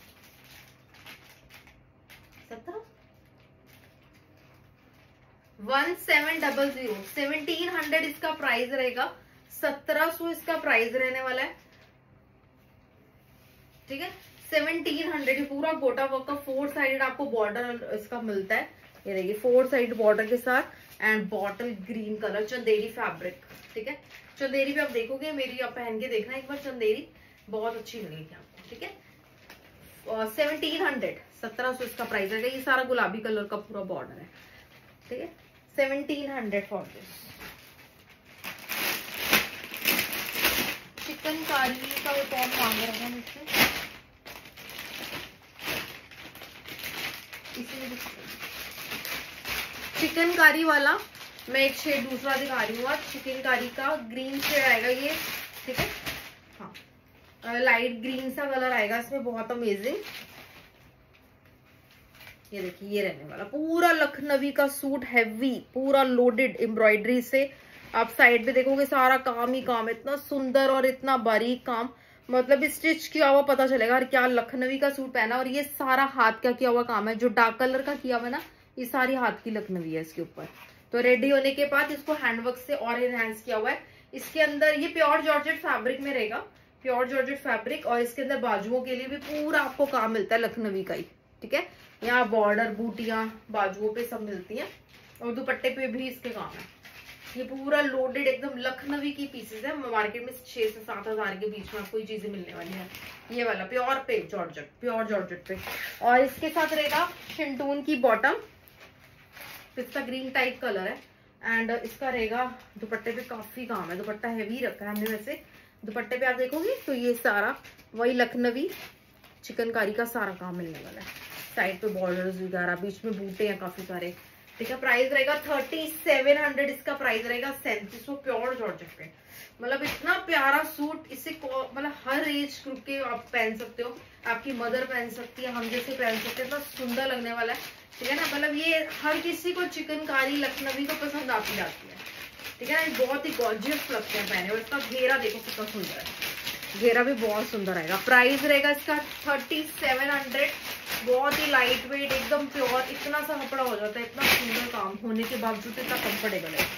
सत्रह one seven double zero seventeen hundred इसका प्राइस रहेगा। सत्रह सौ इसका प्राइस रहने वाला है। ठीक है, सेवनटीन हंड्रेड पूरा गोटा वर्क का फोर साइडेड आपको बॉर्डर इसका मिलता है। ये देखिए फोर साइड बॉर्डर के साथ and bottle green colour Chanderi fabric. ठीक है, चंदेरी भी आप देखोगे मेरी, आप पहन के देखना एक बार, चंदेरी बहुत अच्छी मिलेगी आपको। ठीक है, सेवनटीन हंड्रेड सत्रह सौ इसका प्राइस रहेगा। ये सारा गुलाबी कलर का पूरा बॉर्डर है। ठीक है, seventeen hundred for this. Chikankari का एक और मांग रहा है मुझसे, चिकनकारी वाला मैं एक शेड दूसरा दिखा रही हूँ। चिकनकारी का ग्रीन शेड आएगा ये। ठीक है, हाँ लाइट ग्रीन सा कलर आएगा इसमें, बहुत अमेजिंग। ये देखिए ये रहने वाला पूरा लखनवी का सूट, हैवी पूरा लोडेड एम्ब्रॉयडरी से। आप साइड पे देखोगे सारा काम ही काम, इतना सुंदर और इतना बारीक काम, मतलब स्टिच किया हुआ पता चलेगा और क्या लखनवी का सूट पहना। और ये सारा हाथ का किया हुआ काम है, जो डार्क कलर का किया हुआ है ना, ये सारी हाथ की लखनवी है इसके ऊपर। तो रेडी होने के बाद इसको हैंडवर्क से और एनहांस किया हुआ है। इसके अंदर ये प्योर जॉर्जेट फैब्रिक में रहेगा, प्योर जॉर्जेट फैब्रिक। और इसके अंदर बाजुओं के लिए भी पूरा आपको काम मिलता है लखनवी का ही। ठीक है, यहाँ बॉर्डर बूटियां बाजुओं पे सब मिलती हैं, और दुपट्टे पे भी इसके काम है। ये पूरा लोडेड एकदम लखनवी की पीसेस है। मार्केट में छह से सात हजार के बीच में आपको ये चीजें मिलने वाली है। ये वाला प्योर पे जॉर्जेट, प्योर जॉर्जेट पे। और इसके साथ रहेगा शिंटून की bottom, pista green type colour है। एंड इसका रहेगा दुपट्टे पे काफी काम है, दुपट्टा हैवी रखा है हमने वैसे। दुपट्टे पे आप देखोगे तो ये सारा वही लखनवी चिकनकारी का सारा काम मिलने वाला है। साइड पे बॉर्डर्स वगैरह, बीच में बूटे हैं काफी सारे। ठीक है, प्राइस रहेगा थर्टी सेवन हंड्रेड इसका प्राइस रहेगा। सैंतीस सौ प्योर जॉर्जेट पे, मतलब इतना प्यारा सूट। इसे मतलब हर एज ग्रुप के आप पहन सकते हो, आपकी मदर पहन सकती है, हम जैसे पहन सकते हैं, इतना सुंदर लगने वाला है। ठीक है ना, मतलब ये हर किसी को चिकनकारी लखनवी को पसंद आती जाती है। ठीक है ना, बहुत ही गॉर्जियस लगते हैं पहने। और इसका घेरा देखो कितना सुंदर है, घेरा भी बहुत सुंदर आएगा। प्राइस रहेगा इसका थर्टी सेवन हंड्रेड। बहुत ही लाइट वेट एकदम प्योर, इतना सा कपड़ा हो जाता है, इतना सुंदर काम होने के बावजूद इतना कंफर्टेबल है।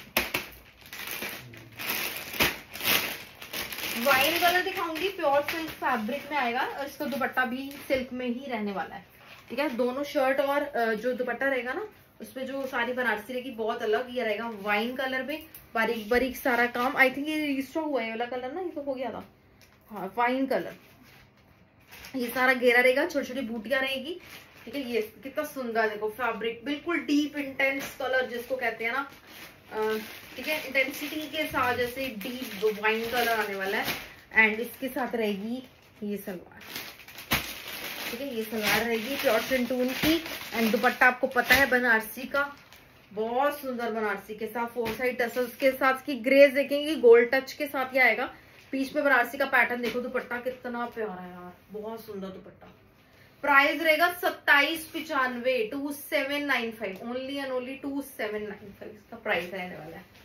वाइन कलर दिखाऊंगी, प्योर सिल्क फैब्रिक में आएगा और इसका दुपट्टा भी सिल्क में ही रहने वाला है। ठीक है, दोनों शर्ट और जो दुपट्टा रहेगा ना, उसपे जो सारी बनारसी रहेगी बहुत अलग। ये रहेगा वाइन कलर में, बारीक बारीक सारा काम। आई थिंक ये रिस्टॉक हुआ है वाला कलर ना, ये तो हो गया था। हाँ वाइन कलर, ये सारा घेरा रहेगा, छोटी छोटी बूटियां रहेगी। ठीक है, ये कितना सुंदर देखो फैब्रिक, बिल्कुल डीप इंटेंस कलर जिसको कहते हैं ना। ठीक है, इंटेंसिटी के साथ जैसे डीप वाइन कलर आने वाला है। एंड इसके साथ रहेगी ये सलवार। ठीक है, ये सलवार रहेगी प्योर शिंटून की। एंड दुपट्टा आपको पता है बनारसी का, बहुत सुंदर बनारसी के साथ फोर साइड टसल्स के साथ की ग्रेज देखेंगे, गोल्ड टच के साथ ये आएगा। बीच में बनारसी का पैटर्न देखो, दुपट्टा कितना प्यारा है यार, बहुत सुंदर दुपट्टा। प्राइस रहेगा सत्ताईस पिचानवे, two seven nine five, only and only two seven nine five इसका प्राइस रहने वाला है।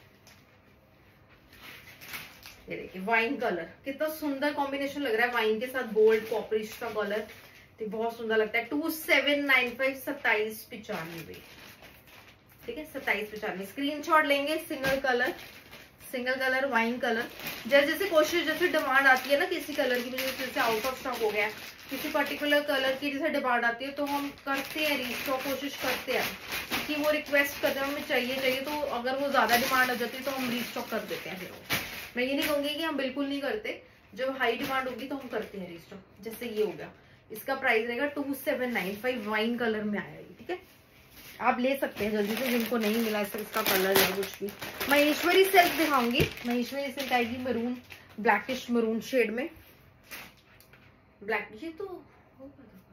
ये देखिए वाइन कलर, कितना सुंदर कॉम्बिनेशन लग रहा है, वाइन के साथ गोल्ड कॉपरिश का कलर, तो बहुत सुंदर लगता है। टू सेवन नाइन फाइव, सत्ताईस पिचानवे। ठीक है, सत्ताईस पिचानवे। स्क्रीनशॉट लेंगे, single colour, single colour wine colour. जैसे जैसे कोशिश, जैसे डिमांड आती है ना किसी कलर की, जैसे आउट ऑफ स्टॉक हो गया, किसी पर्टिकुलर कलर की जैसे डिमांड आती है, तो हम करते हैं रीस्टॉक, कोशिश करते हैं कि वो रिक्वेस्ट करते हैं हमें चाहिए चाहिए, तो अगर वो ज्यादा डिमांड आ जाती है तो हम रीस्टॉक कर देते हैं। फिर मैं ये नहीं कहूंगी कि हम बिल्कुल नहीं करते, जब हाई डिमांड होगी तो हम करते हैं रीस्टॉक। जैसे ये हो गया, इसका प्राइस रहेगा two seven nine five, wine colour में आएगा। ठीक है, आप ले सकते हैं जल्दी से, जिनको नहीं मिला इसका कलर या कुछ भी। महेश्वरी सिल्क दिखाऊंगी, महेश्वरी सिल्क आएगी मरून, ब्लैकिश मरून शेड में। ब्लैक, ये तो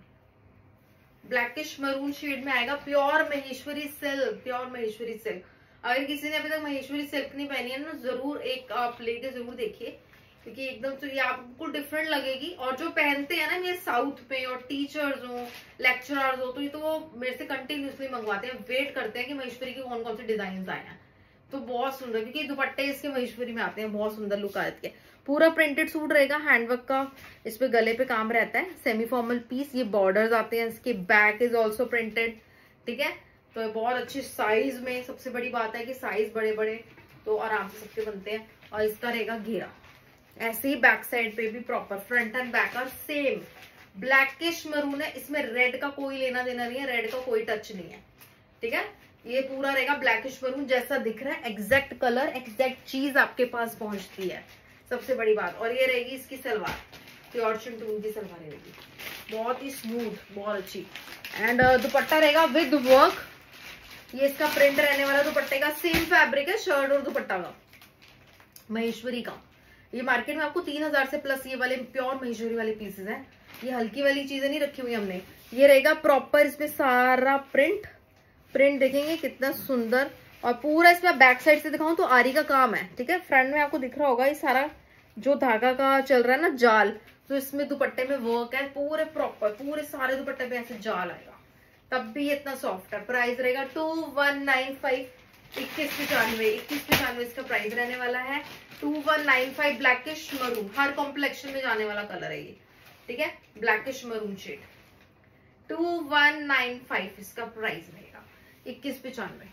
ब्लैकिश मरून शेड में आएगा, pure Maheshwari silk, pure Maheshwari silk. अगर किसी ने अभी तक महेश्वरी सिल्क नहीं पहनी है ना, जरूर एक आप लेके जरूर देखिए, क्योंकि एकदम तो ये आपको डिफरेंट लगेगी। और जो पहनते हैं ना मेरे साउथ में और टीचर्स हो, लेक्चरर्स हो, तो ये तो वो मेरे से कंटिन्यूसली मंगवाते हैं, वेट करते हैं कि महेश्वरी के कौन कौन से डिजाइन आए हैं। तो बहुत सुंदर, क्योंकि दुपट्टे इसके महेश्वरी में आते हैं, बहुत सुंदर लुक आती है। पूरा प्रिंटेड सूट रहेगा, हैंडवर्क का इस पे गले पे काम रहता है, सेमी फॉर्मल पीस। ये बॉर्डर्स आते हैं इसके, बैक इज ऑल्सो प्रिंटेड, ठीक है। तो बहुत अच्छी साइज में, सबसे बड़ी बात है कि साइज बड़े बड़े तो आराम से सबके बनते हैं। और इसका रहेगा घेरा, ऐसे ही बैक साइड पे भी प्रॉपर फ्रंट एंड बैक और सेम ब्लैकिश मरून है। इसमें रेड का कोई लेना देना नहीं है, रेड का कोई टच नहीं है, ठीक है। ये पूरा रहेगा ब्लैकिश मरून, जैसा दिख रहा है एग्जैक्ट कलर, एग्जैक्ट चीज आपके पास पहुंचती है, सबसे बड़ी बात। और ये रहेगी इसकी सलवार, प्योर शिंटून की सलवार रहेगी, बहुत ही स्मूथ, बहुत अच्छी। एंड दुपट्टा रहेगा विद वर्क, ये इसका प्रिंट रहने वाला दुपट्टे का, सेम फैब्रिक है शर्ट और दुपट्टा का महेश्वरी का। ये मार्केट में आपको तीन हजार से प्लस ये वाले प्योर महेश्वरी वाले पीसेस हैं, ये हल्की वाली चीजें नहीं रखी हुई हमने। ये रहेगा प्रॉपर, इसमें सारा प्रिंट प्रिंट देखेंगे कितना सुंदर। और पूरा इसमें बैक साइड से दिखाऊं तो आरी का काम है, ठीक है। फ्रंट में आपको दिख रहा होगा ये सारा जो धागा का चल रहा है ना जाल, तो इसमें दुपट्टे में वर्क है पूरे प्रॉपर, पूरे सारे दुपट्टे पे ऐसे जाल आएगा, तब भी इतना सॉफ्ट है। प्राइस रहेगा टू वन नाइन फाइव, इक्कीस पचानवे इक्कीस पचानवे इसका प्राइस रहने वाला है। Two one nine five blackish maroon, हर कॉम्प्लेक्शन में जाने वाला कलर है ये, ठीक है, blackish maroon shade. Two one nine five इसका प्राइस रहेगा, इक्कीस पचानवे।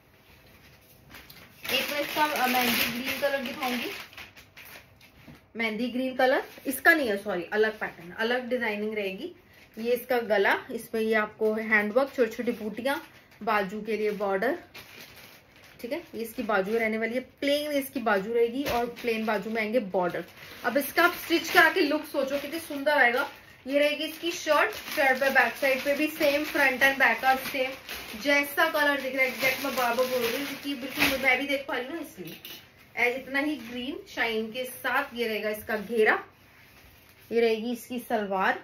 एक मैं इसका मेहंदी ग्रीन कलर दिखाऊंगी, मेहंदी ग्रीन कलर, इसका नहीं है सॉरी, अलग पैटर्न, अलग डिजाइनिंग रहेगी। ये इसका गला, इसमें ये आपको हैंडवर्क, छोटी छोटी बूटियां, बाजू के लिए बॉर्डर, ठीक है। ये इसकी बाजू रहने वाली है, प्लेन इसकी बाजू रहेगी और प्लेन बाजू में आएंगे बॉर्डर। अब इसका आप स्टिच करा के लुक सोचो कितनी सुंदर आएगा। ये रहेगी इसकी शर्ट, शर्ट पे बैक साइड पे भी सेम फ्रंट एंड बैक का सेम जैसा कलर दिख रहा है एग्जैक्ट, मैं बार बार बोल रही हूँ क्योंकि बिल्कुल मैं भी देख पा रही हूँ ना, इसलिए इतना ही ग्रीन शाइन के साथ। ये रहेगा इसका घेरा, ये रहेगी इसकी सलवार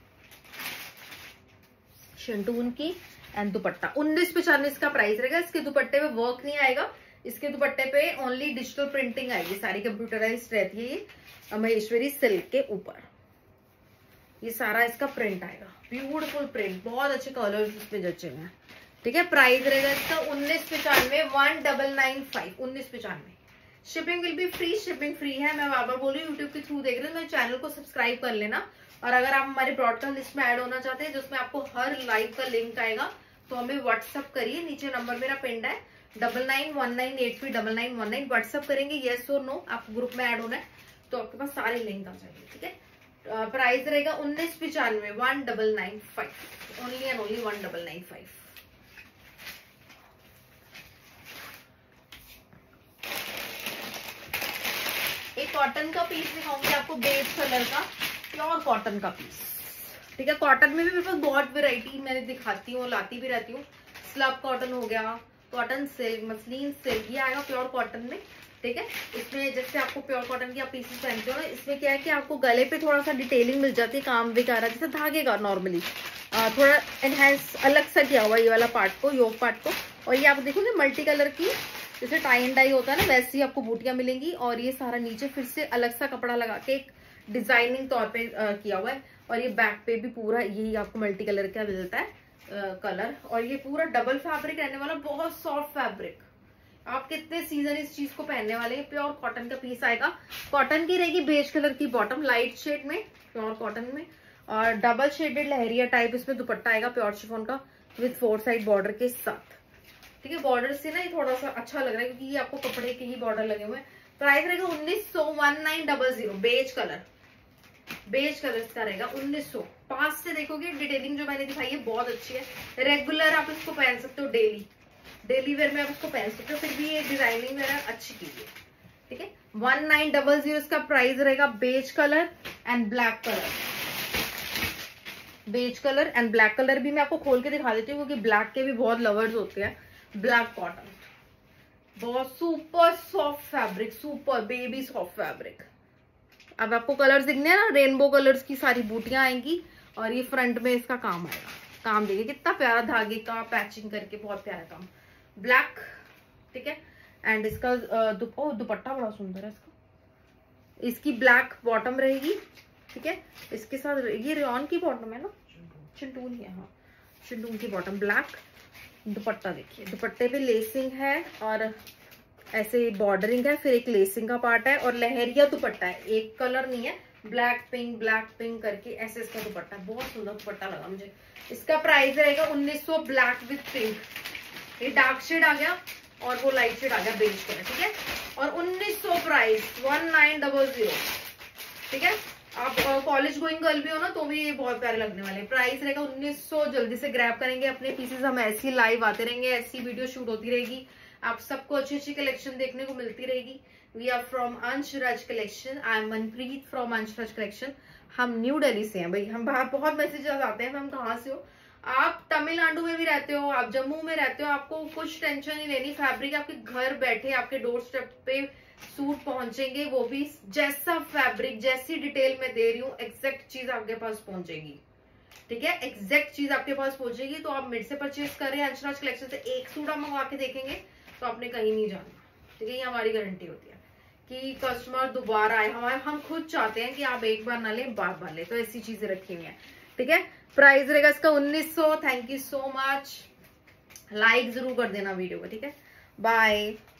शिंटून की एंड दुपट्टा। उन्नीस पचानवे इसका प्राइस रहेगा। इसके दुपट्टे पे वर्क नहीं आएगा, इसके दुपट्टे पे ओनली डिजिटल प्रिंटिंग आएगी, सारी कंप्यूटराइज्ड रहती है ये महेश्वरी सिल्क के ऊपर। ये सारा इसका प्रिंट आएगा, ब्यूटीफुल प्रिंट, बहुत अच्छे कलर्स इसमें जचे हुए हैं, ठीक है। प्राइस रहेगा इसका उन्नीस पचानवे, वन डबल नाइन फाइव, उन्नीस पचानवे। Shipping will be free, shipping free है। मैं बार बार बोल रही हूँ, यूट्यूब के थ्रू देख रहे हो मेरे चैनल को सब्सक्राइब कर लेना। और अगर आप हमारे ब्रॉडकास्ट लिस्ट में ऐड होना चाहते हैं जिसमें आपको हर लाइव का लिंक आएगा, तो हमें व्हाट्सअप करिए, नीचे नंबर मेरा पिंड है double nine one nine eight three double nine one nine. WhatsApp करेंगे येस और नो, आपको ग्रुप में ऐड होना है तो आपके पास सारे लिंक आ जाएंगे, ठीक है। प्राइस uh, रहेगा उन्नीस पिचानवे, one double nine five, only and only one double nine five. एक कॉटन का पीस दिखाऊंगी आपको, बेज कलर का प्योर कॉटन का पीस, ठीक है। कॉटन में भी मेरे पास बहुत वेराइटी मैंने दिखाती हूँ, लाती भी रहती हूँ। स्लब कॉटन हो गया, कॉटन सिल्क, मसलिन सिल्क, ये आएगा प्योर कॉटन में, ठीक है। इसमें जैसे आपको प्योर कॉटन की आप पीसेस पहनते हो, इसमें क्या है कि आपको गले पे थोड़ा सा डिटेलिंग मिल जाती है, काम वगैरह जैसे धागे का नॉर्मली थोड़ा एनहेंस अलग सा किया हुआ ये वाला पार्ट को, योक पार्ट को। और ये आप देखोगे मल्टी कलर की, जैसे टाई एंड डाई होता है ना, वैसे ही आपको बूटियां मिलेंगी। और ये सारा नीचे फिर से अलग सा कपड़ा लगा के एक डिजाइनिंग तौर पे आ, किया हुआ है। और ये बैक पे भी पूरा यही आपको मल्टी कलर का मिलता है आ, कलर। और ये पूरा डबल फैब्रिक रहने वाला, बहुत सॉफ्ट फैब्रिक। आप कितने सीजन इस चीज को पहनने वाले हैं। प्योर कॉटन का पीस आएगा, कॉटन की रहेगी, बेज कलर की बॉटम, लाइट शेड में प्योर कॉटन में, और डबल शेडेड लहरिया टाइप इसमें दुपट्टा आएगा प्योर शिफॉन का विद फोर साइड बॉर्डर के साथ, ठीक है। बॉर्डर से ना ये थोड़ा सा अच्छा लग रहा है क्योंकि ये आपको कपड़े के ही बॉर्डर लगे हुए हैं। प्राइस रहेगा उन्नीस सौ, one nine double zero. Beige colour, beige colour इसका रहेगा उन्नीस सौ। पास से देखोगे डिटेलिंग जो मैंने दिखाई है बहुत अच्छी है। रेगुलर आप इसको पहन सकते हो, डेली डेली वेयर में आप इसको पहन सकते हो, फिर भी ये डिजाइनिंग वगैरह अच्छी कीजिए, ठीक है। वन नाइन डबल जीरो इसका प्राइस रहेगा। Beige colour and black colour, beige colour and black colour भी मैं आपको खोल के दिखा देती हूँ क्योंकि ब्लैक के भी बहुत लवर्स होते हैं। ब्लैक कॉटन, बहुत super soft fabric, super baby soft fabric. अब आपको कलर्स दिखने हैं ना, रेनबो कलर्स की सारी बूटियां आएंगी और ये फ्रंट में इसका काम आएगा। काम देखिए कितना प्यारा, धागे का पैचिंग करके बहुत प्यारा काम। ब्लैक ठीक है। एंड इसका दुप, ओ, दुपट्टा बड़ा सुंदर है इसका। इसकी ब्लैक बॉटम रहेगी, ठीक है। इसके साथ ये रेयॉन की बॉटम है ना, चिंटून ही है, हाँ चिंटून की बॉटम, ब्लैक। दुपट्टा देखिए, दुपट्टे पे लेसिंग है और ऐसे बॉर्डरिंग है, फिर एक लेसिंग का पार्ट है और लहरिया दुपट्टा है, एक कलर नहीं है, ब्लैक पिंक ब्लैक पिंक करके ऐसे इसका दुपट्टा, बहुत सुंदर दुपट्टा लगा मुझे। इसका प्राइस रहेगा उन्नीस सौ, ब्लैक विथ पिंक। ये डार्क शेड आ गया और वो लाइट शेड आ गया बेज कलर, ठीक है। और उन्नीस सौ price, one nine double zero, ठीक है। आप कॉलेज गोइंग गर्ल भी हो ना तो भी ये बहुत प्यारे लगने वाले। प्राइस रहेगा उन्नीस सौ। जल्दी से ग्रैब करेंगे अपने पीसेस, हम ऐसी लाइव आते रहेंगे, ऐसी वीडियो शूट होती रहेगी, आप सबको अच्छी अच्छी कलेक्शन देखने को मिलती रहेगी। We are from Anshraj collection, I am Manpreet from Anshraj collection. हम न्यू दिल्ली से हैं भाई, हम बाहर बहुत मैसेजेस आते हैं, हम कहाँ से हो, आप तमिलनाडु में भी रहते हो, आप जम्मू में रहते हो, आपको कुछ टेंशन नहीं लेनी, फैब्रिक आपके घर बैठे आपके डोर स्टेप पे सूट पहुंचेंगे, वो भी जैसा फैब्रिक जैसी डिटेल में दे रही हूँ एग्जैक्ट चीज आपके पास पहुंचेगी, ठीक है। एग्जैक्ट चीज आपके पास पहुंचेगी। तो आप मेरे से परचेज करें अंशराज कलेक्शन से, एक सूट आप मंगवा के देखेंगे तो आपने कहीं नहीं जाना, ठीक है। ये हमारी गारंटी होती है कि कस्टमर दोबारा आए, हमारे हम खुद चाहते हैं कि आप एक बार ना लें बार बार ले, तो ऐसी चीजें रखी हुई है, ठीक है। प्राइस रहेगा इसका उन्नीस सौ। Thank you so much, like जरूर कर देना वीडियो को, ठीक है। बाय।